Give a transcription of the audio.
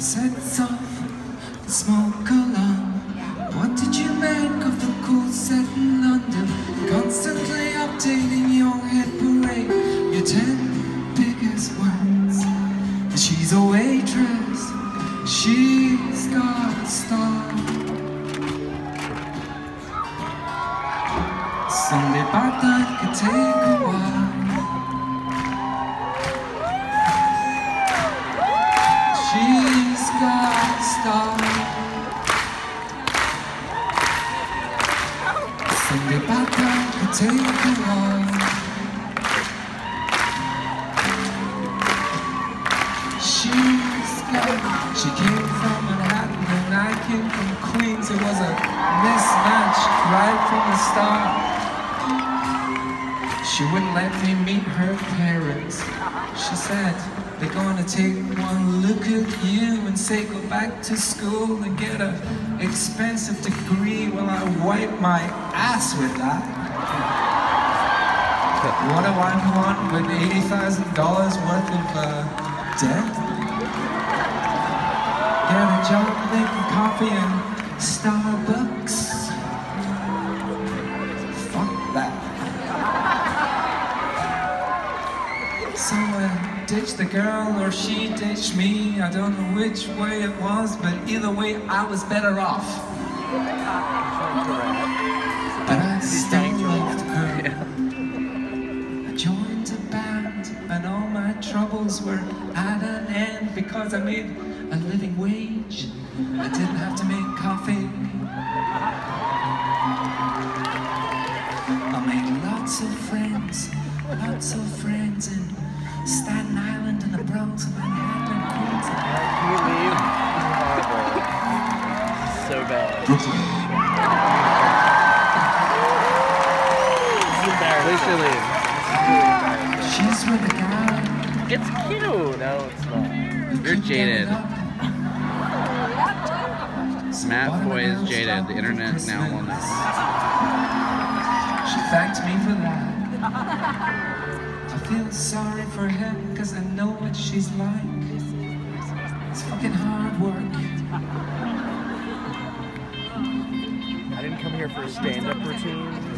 Sets off the smoke alarm. What did you make of the cool set in London? Constantly updating your hit parade, your 10 biggest words. She's a waitress, she's got a star. Sunday part-time could take a while. She's got a star. Sunday part-time could take a while. She came from Manhattan and I came from Queens. It was a mismatch right from the start. She wouldn't let me meet her parents. She said, they're going to take one look at you and say go back to school and get an expensive degree. Well, I wipe my ass with that. What do I want with $80,000 worth of debt? Get a job making coffee in Starbucks. Fuck that. So I ditched the girl or she ditched me. I don't know which way it was, but either way I was better off. But I still loved her. I joined a band and all my troubles were at an end because I made a living wage. I didn't have to make coffee. I made lots of friends in Staten Island and the Bronx and Manhattan and Queens. Can you leave? So bad. She's with a guy. It's cute. No, it's not. You're jaded. Matt Foy is jaded. The internet now will know. She thanked me for that. I feel sorry for him because I know what she's like. It's fucking hard work. I didn't come here for a stand-up routine.